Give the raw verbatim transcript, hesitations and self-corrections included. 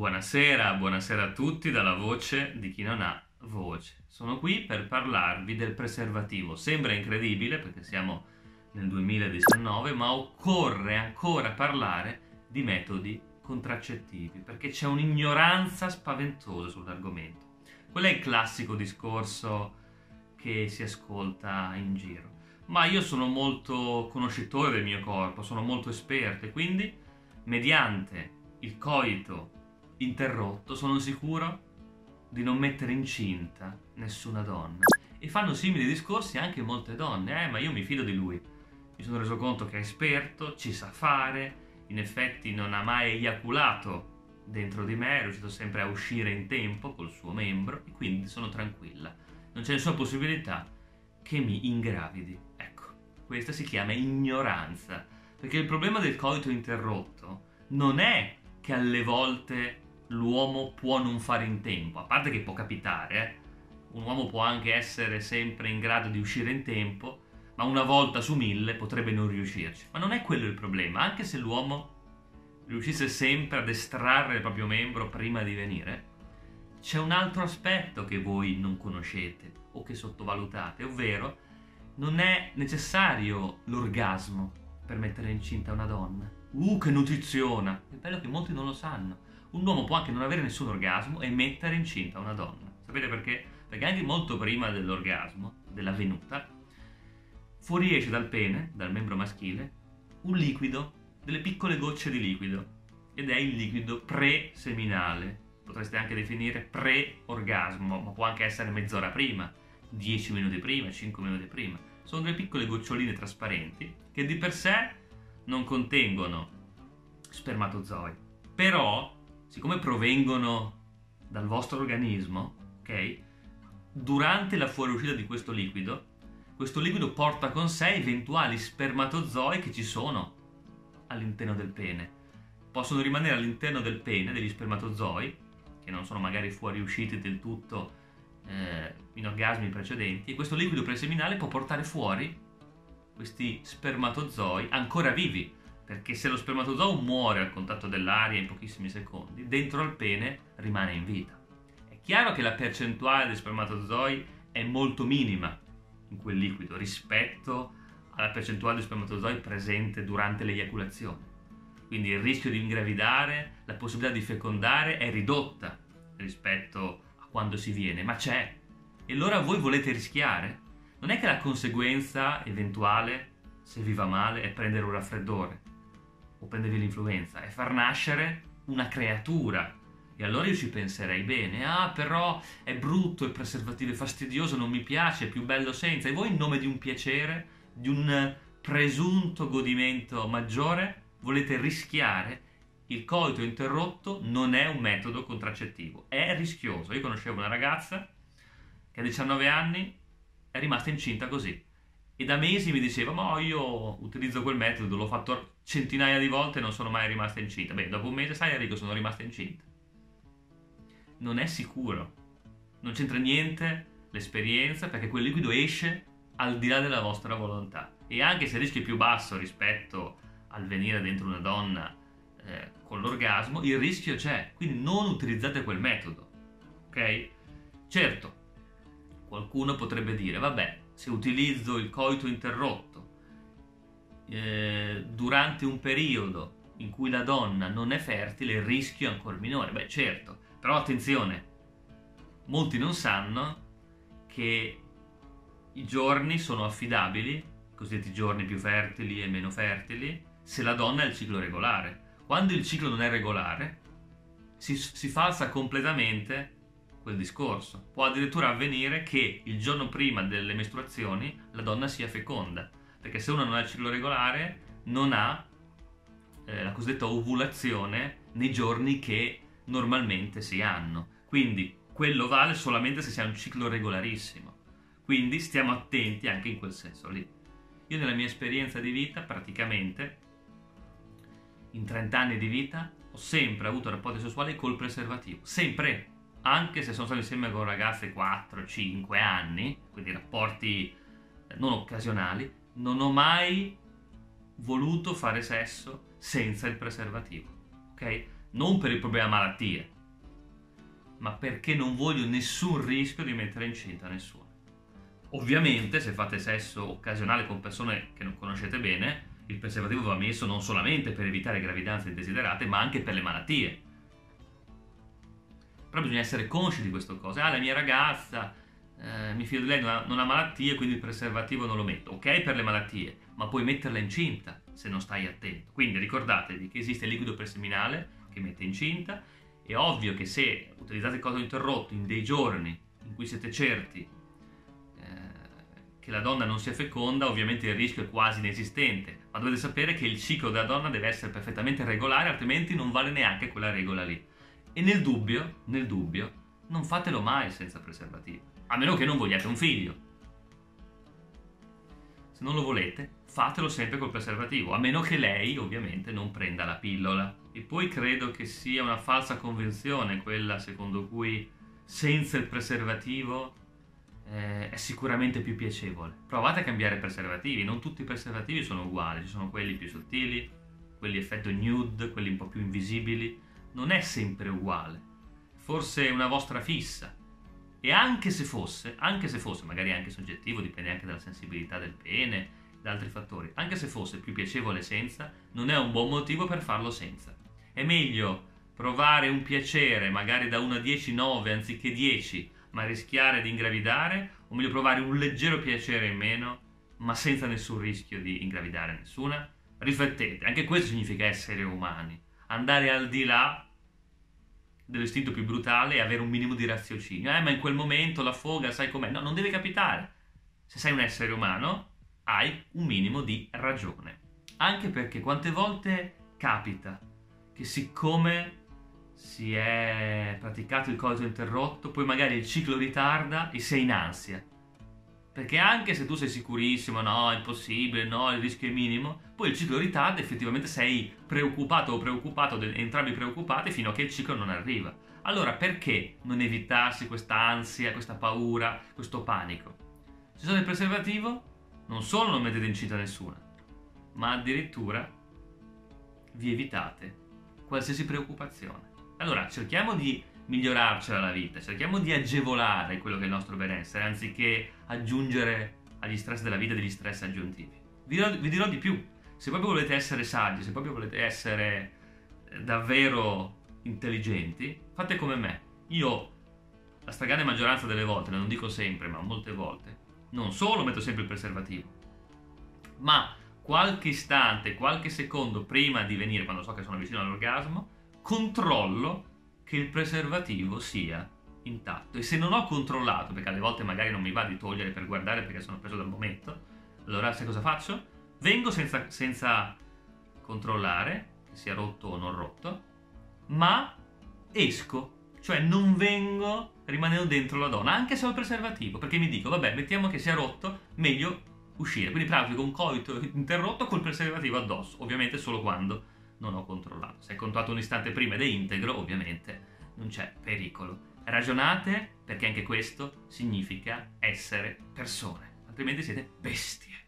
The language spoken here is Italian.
Buonasera, buonasera a tutti dalla voce di chi non ha voce. Sono qui per parlarvi del preservativo. Sembra incredibile perché siamo nel duemiladiciannove, ma occorre ancora parlare di metodi contraccettivi perché c'è un'ignoranza spaventosa sull'argomento. Quello è il classico discorso che si ascolta in giro. Ma io sono molto conoscitore del mio corpo, sono molto esperto e quindi, mediante il coito interrotto, sono sicuro di non mettere incinta nessuna donna. E fanno simili discorsi anche molte donne. Eh, ma io mi fido di lui. Mi sono reso conto che è esperto, ci sa fare, in effetti non ha mai eiaculato dentro di me, è riuscito sempre a uscire in tempo col suo membro e quindi sono tranquilla. Non c'è nessuna possibilità che mi ingravidi. Ecco, questa si chiama ignoranza. Perché il problema del coito interrotto non è che alle volte l'uomo può non fare in tempo, a parte che può capitare, eh? Un uomo può anche essere sempre in grado di uscire in tempo, ma una volta su mille potrebbe non riuscirci. Ma non è quello il problema, anche se l'uomo riuscisse sempre ad estrarre il proprio membro prima di venire, c'è un altro aspetto che voi non conoscete o che sottovalutate, ovvero non è necessario l'orgasmo per mettere incinta una donna. Uh, che nutriziona! È bello che molti non lo sanno. Un uomo può anche non avere nessun orgasmo e mettere incinta una donna. Sapete perché? Perché anche molto prima dell'orgasmo, della venuta, fuoriesce dal pene, dal membro maschile, un liquido, delle piccole gocce di liquido, ed è il liquido pre-seminale. Potreste anche definire pre-orgasmo, ma può anche essere mezz'ora prima, dieci minuti prima, cinque minuti prima. Sono delle piccole goccioline trasparenti che di per sé non contengono spermatozoi, però siccome provengono dal vostro organismo, ok? Durante la fuoriuscita di questo liquido, questo liquido porta con sé eventuali spermatozoi che ci sono all'interno del pene. Possono rimanere all'interno del pene degli spermatozoi, che non sono magari fuoriusciti del tutto eh, in orgasmi precedenti, e questo liquido preseminale può portare fuori questi spermatozoi ancora vivi. Perché se lo spermatozoo muore al contatto dell'aria in pochissimi secondi, dentro al pene rimane in vita. È chiaro che la percentuale di spermatozoi è molto minima in quel liquido rispetto alla percentuale di spermatozoi presente durante l'eiaculazione. Quindi il rischio di ingravidare, la possibilità di fecondare è ridotta rispetto a quando si viene, ma c'è. E allora voi volete rischiare? Non è che la conseguenza eventuale, se vi va male, è prendere un raffreddore o prendervi l'influenza, è far nascere una creatura. E allora io ci penserei bene. Ah, però è brutto, il preservativo è fastidioso, non mi piace, è più bello senza. E voi in nome di un piacere, di un presunto godimento maggiore, volete rischiare? Il coito interrotto non è un metodo contraccettivo, è rischioso. Io conoscevo una ragazza che a diciannove anni è rimasta incinta così. E da mesi mi diceva, ma io utilizzo quel metodo, l'ho fatto centinaia di volte e non sono mai rimasta incinta. Beh, dopo un mese, sai Enrico, sono rimasta incinta. Non è sicuro. Non c'entra niente l'esperienza, perché quel liquido esce al di là della vostra volontà. E anche se il rischio è più basso rispetto al venire dentro una donna eh, con l'orgasmo, il rischio c'è. Quindi non utilizzate quel metodo. Ok? Certo, qualcuno potrebbe dire, vabbè, se utilizzo il coito interrotto eh, durante un periodo in cui la donna non è fertile, il rischio è ancora minore. Beh, certo, però attenzione, molti non sanno che i giorni sono affidabili, i cosiddetti giorni più fertili e meno fertili, se la donna ha il ciclo regolare. Quando il ciclo non è regolare, si, si falsa completamente quel discorso. Può addirittura avvenire che il giorno prima delle mestruazioni la donna sia feconda, perché se uno non ha il ciclo regolare non ha eh, la cosiddetta ovulazione nei giorni che normalmente si hanno. Quindi quello vale solamente se si ha un ciclo regolarissimo. Quindi stiamo attenti anche in quel senso lì. Io nella mia esperienza di vita, praticamente in trenta anni di vita, ho sempre avuto rapporti sessuali col preservativo, sempre. Anche se sono stato insieme con ragazze quattro cinque anni, quindi rapporti non occasionali, non ho mai voluto fare sesso senza il preservativo, ok? non per il problema malattie, ma perché non voglio nessun rischio di mettere incinta nessuno. Ovviamente, se fate sesso occasionale con persone che non conoscete bene, il preservativo va messo non solamente per evitare gravidanze indesiderate, ma anche per le malattie. Però bisogna essere consci di queste cose. Ah, la mia ragazza, eh, mi fido di lei, non ha, non ha malattie, quindi il preservativo non lo metto. Ok per le malattie, ma puoi metterla incinta se non stai attento. Quindi ricordatevi che esiste il liquido preseminale che mette incinta. È ovvio che se utilizzate il cordone interrotto in dei giorni in cui siete certi eh, che la donna non sia feconda, ovviamente il rischio è quasi inesistente, ma dovete sapere che il ciclo della donna deve essere perfettamente regolare, altrimenti non vale neanche quella regola lì. E nel dubbio, nel dubbio, non fatelo mai senza preservativo, a meno che non vogliate un figlio. Se non lo volete, fatelo sempre col preservativo, a meno che lei, ovviamente, non prenda la pillola. E poi credo che sia una falsa convenzione quella secondo cui senza il preservativo eh, è sicuramente più piacevole. Provate a cambiare preservativi, non tutti i preservativi sono uguali, ci sono quelli più sottili, quelli effetto nude, quelli un po' più invisibili. Non è sempre uguale, forse è una vostra fissa. E anche se fosse, anche se fosse, magari anche soggettivo, dipende anche dalla sensibilità del pene, da altri fattori, anche se fosse più piacevole senza, non è un buon motivo per farlo senza. È meglio provare un piacere, magari da uno a dieci, nove anziché dieci, ma rischiare di ingravidare, o meglio provare un leggero piacere in meno, ma senza nessun rischio di ingravidare nessuna? Riflettete, anche questo significa essere umani. Andare al di là dell'istinto più brutale e avere un minimo di raziocinio. Eh, ma in quel momento la foga, sai com'è? No, non deve capitare. Se sei un essere umano, hai un minimo di ragione. Anche perché quante volte capita che siccome si è praticato il coito interrotto, poi magari il ciclo ritarda e sei in ansia. Perché anche se tu sei sicurissimo, no, è impossibile, no, il rischio è minimo, poi il ciclo ritarda e effettivamente sei preoccupato o preoccupato, entrambi preoccupati, fino a che il ciclo non arriva. Allora perché non evitarsi questa ansia, questa paura, questo panico? Se usate il preservativo, non solo non mettete incinta nessuna, ma addirittura vi evitate qualsiasi preoccupazione. Allora cerchiamo di migliorarcela la vita, cerchiamo di agevolare quello che è il nostro benessere, anziché aggiungere agli stress della vita degli stress aggiuntivi. Vi dirò, vi dirò di più, se proprio volete essere saggi, se proprio volete essere davvero intelligenti, fate come me. Io, la stragrande maggioranza delle volte, non dico sempre, ma molte volte, non solo metto sempre il preservativo, ma qualche istante, qualche secondo prima di venire, quando so che sono vicino all'orgasmo, controllo che il preservativo sia intatto. E se non ho controllato, perché alle volte magari non mi va di togliere per guardare perché sono preso dal momento, allora sai cosa faccio? Vengo senza, senza controllare che sia rotto o non rotto, ma esco, cioè non vengo rimanendo dentro la donna, anche se ho il preservativo, perché mi dico, vabbè, mettiamo che sia rotto, meglio uscire. Quindi pratico un coito interrotto col preservativo addosso, ovviamente solo quando non ho controllato. Se hai controllato un istante prima ed è integro, ovviamente non c'è pericolo. Ragionate, perché anche questo significa essere persone, altrimenti siete bestie.